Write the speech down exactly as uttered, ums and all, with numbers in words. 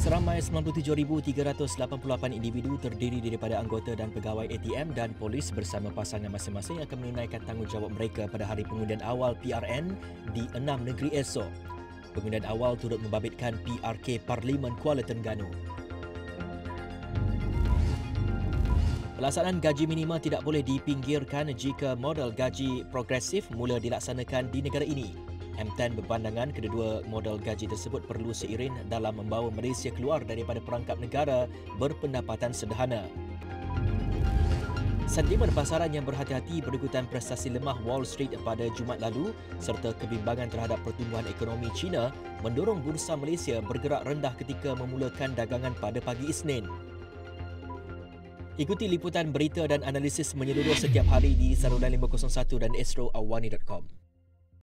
Seramai sembilan puluh tujuh ribu tiga ratus lapan puluh lapan individu terdiri daripada anggota dan pegawai A T M dan polis bersama pasangan masing-masing akan menunaikan tanggungjawab mereka pada hari pengundian awal P R N di enam negeri esok. Pengundian awal turut membabitkan P R K Parlimen Kuala Terengganu. Pelaksanaan gaji minima tidak boleh dipinggirkan jika model gaji progresif mula dilaksanakan di negara ini. M T E N berpandangan kedua model gaji tersebut perlu seiring dalam membawa Malaysia keluar daripada perangkap negara berpendapatan sederhana. Sentimen pasaran yang berhati-hati berikutan prestasi lemah Wall Street pada Jumaat lalu serta kebimbangan terhadap pertumbuhan ekonomi China mendorong bursa Malaysia bergerak rendah ketika memulakan dagangan pada pagi Isnin. Ikuti liputan berita dan analisis menyeluruh setiap hari di Saluran lima kosong satu dan astro awani dot com.